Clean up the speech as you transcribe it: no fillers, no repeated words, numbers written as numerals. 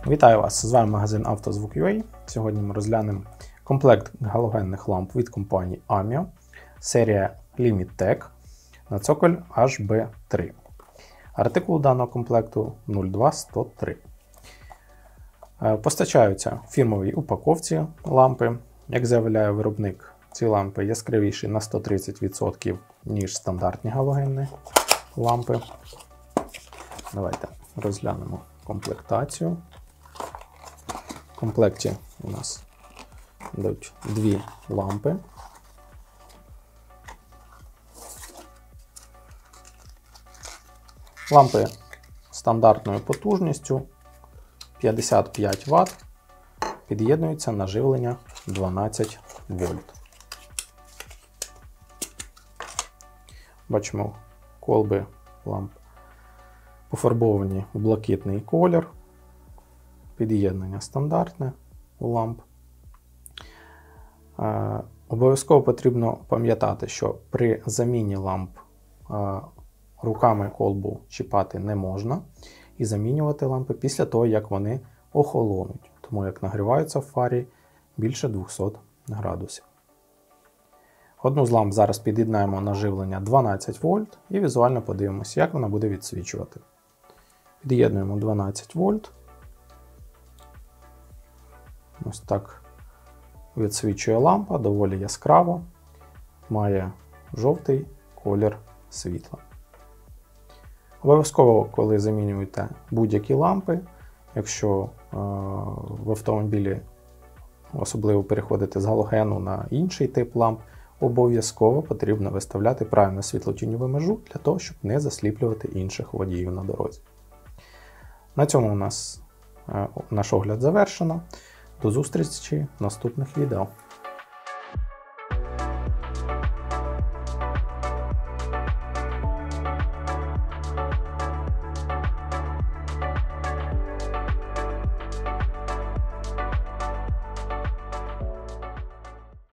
Вітаю вас! З вами магазин «Автозвук.UA». Сьогодні ми розглянемо комплект галогенних ламп від компанії AMIO, серія LimitTech на цоколь HB3. Артикул даного комплекту 02103. Постачаються в фірмовій упаковці лампи. Як заявляє виробник, ці лампи яскравіші на 130%, ніж стандартні галогенні лампи. Давайте розглянемо комплектацію. В комплекті у нас йдуть дві лампи. Лампи стандартною потужністю 55 Вт, під'єднуються на живлення 12 вольт. Бачимо, колби ламп пофарбовані у блакитний колір. Під'єднання стандартне у ламп. Обов'язково потрібно пам'ятати, що при заміні ламп руками колбу чіпати не можна і замінювати лампи після того, як вони охолонуть, тому як нагріваються в фарі більше 200 градусів. Одну з ламп зараз під'єднаємо на живлення 12 вольт і візуально подивимося, як вона буде відсвічувати. Під'єднуємо 12 вольт. Ось так відсвічує лампа, доволі яскраво, має жовтий колір світла. Обов'язково, коли замінюєте будь-які лампи, якщо в автомобілі особливо переходите з галогену на інший тип ламп, обов'язково потрібно виставляти правильну світлотіньову межу для того, щоб не засліплювати інших водіїв на дорозі. На цьому у нас наш огляд завершено. До зустрічі в наступних відео.